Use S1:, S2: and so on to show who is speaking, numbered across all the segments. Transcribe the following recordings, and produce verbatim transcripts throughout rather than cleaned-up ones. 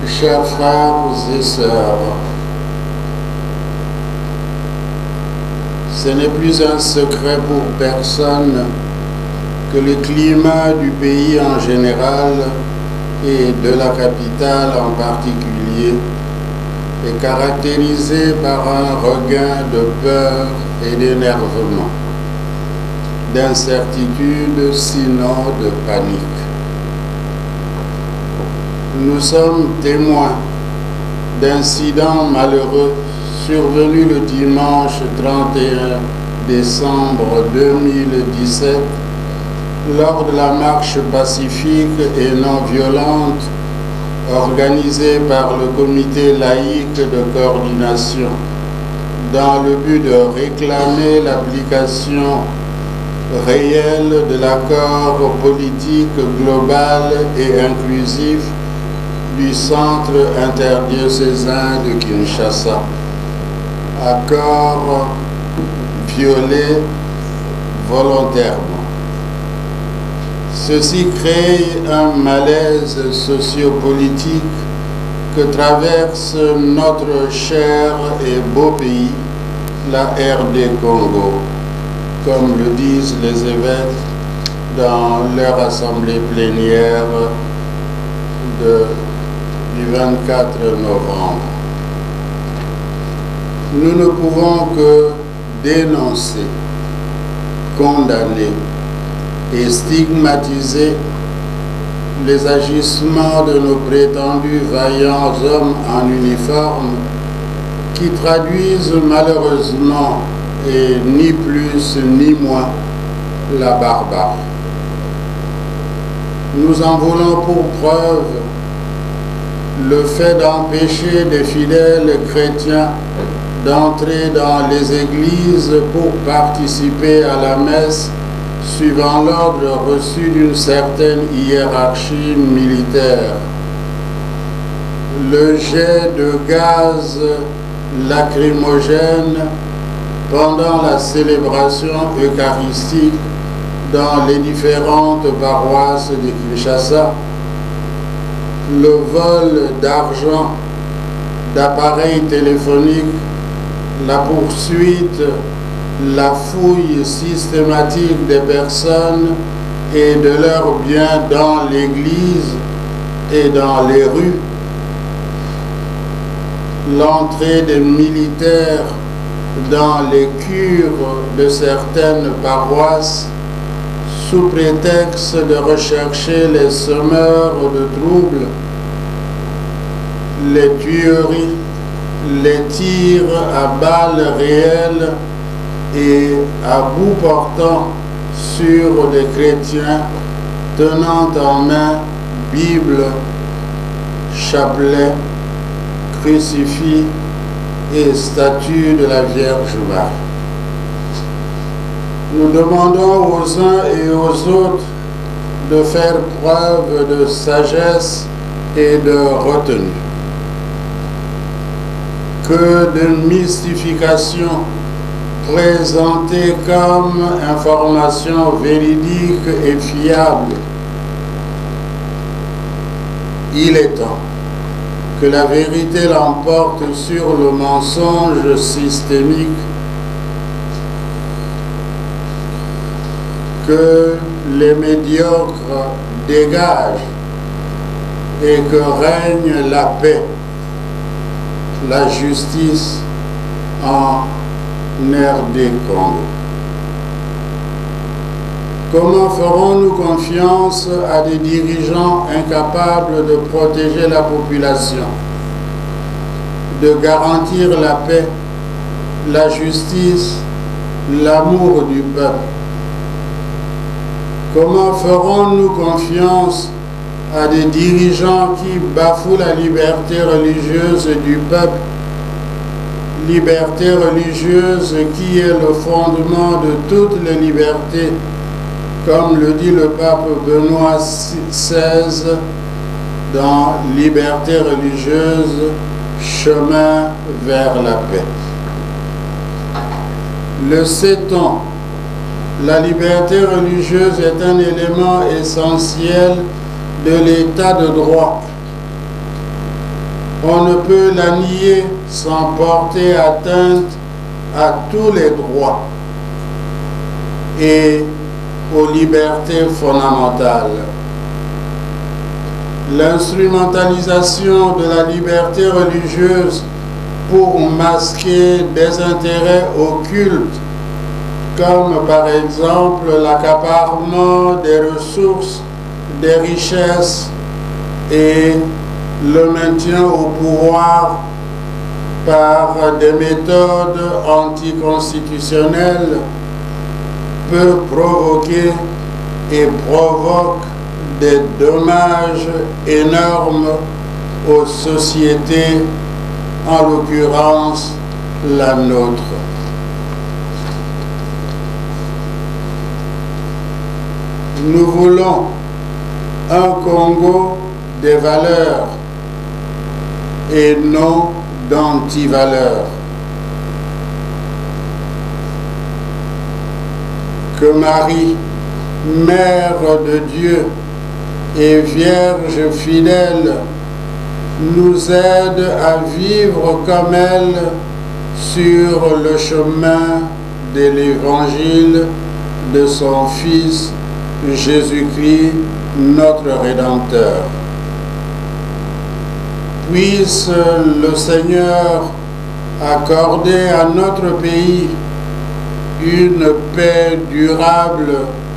S1: Chers frères et sœurs, ce n'est plus un secret pour personne que le climat du pays en général et de la capitale en particulier est caractérisé par un regain de peur et d'énervement, d'incertitude, sinon de panique. Nous sommes témoins d'incidents malheureux survenus le dimanche trente et un décembre deux mille dix-sept lors de la marche pacifique et non violente organisée par le comité laïque de coordination dans le but de réclamer l'application réelle de l'accord politique global et inclusif du Centre interdiocésain de Kinshasa, accord violé volontairement. Ceci crée un malaise sociopolitique que traverse notre cher et beau pays, la R D Congo, comme le disent les évêques dans leur assemblée plénière de du vingt-quatre novembre. Nous ne pouvons que dénoncer, condamner et stigmatiser les agissements de nos prétendus vaillants hommes en uniforme qui traduisent malheureusement et ni plus ni moins la barbarie. Nous en voulons pour preuve le fait d'empêcher des fidèles chrétiens d'entrer dans les églises pour participer à la messe suivant l'ordre reçu d'une certaine hiérarchie militaire. Le jet de gaz lacrymogène pendant la célébration eucharistique dans les différentes paroisses de Kinshasa, le vol d'argent, d'appareils téléphoniques, la poursuite, la fouille systématique des personnes et de leurs biens dans l'église et dans les rues, l'entrée des militaires dans les cures de certaines paroisses sous prétexte de rechercher les semeurs de troubles, les tueries, les tirs à balles réelles et à bout portant sur des chrétiens tenant en main Bible, chapelet, crucifix et statue de la Vierge Marie. Nous demandons aux uns et aux autres de faire preuve de sagesse et de retenue. Que de mystification présentée comme information véridique et fiable. Il est temps que la vérité l'emporte sur le mensonge systémique, que les médiocres dégagent et que règne la paix, la justice en R D Congo. Comment ferons-nous confiance à des dirigeants incapables de protéger la population, de garantir la paix, la justice, l'amour du peuple? Comment ferons-nous confiance à des dirigeants qui bafouent la liberté religieuse du peuple, liberté religieuse qui est le fondement de toutes les libertés, comme le dit le pape Benoît seize dans Liberté religieuse, chemin vers la paix. Le sait-on, la liberté religieuse est un élément essentiel de l'état de droit. On ne peut la nier sans porter atteinte à tous les droits et aux libertés fondamentales. L'instrumentalisation de la liberté religieuse pour masquer des intérêts occultes, comme par exemple l'accaparement des ressources, des richesses et le maintien au pouvoir par des méthodes anticonstitutionnelles, peut provoquer et provoque des dommages énormes aux sociétés, en l'occurrence la nôtre. Nous voulons un Congo des valeurs et non d'antivaleurs. Que Marie, Mère de Dieu et Vierge fidèle, nous aide à vivre comme elle sur le chemin de l'Évangile de son Fils Jésus-Christ, notre Rédempteur. Puisse le Seigneur accorder à notre pays une paix durable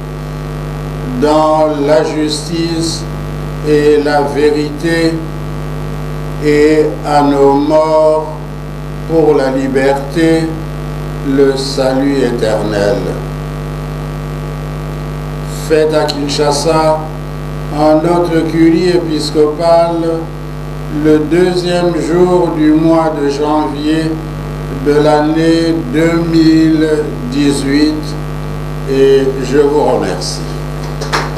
S1: dans la justice et la vérité, et à nos morts pour la liberté, le salut éternel. Fête à Kinshasa, en notre curie épiscopale, le deuxième jour du mois de janvier de l'année deux mille dix-huit, et je vous remercie.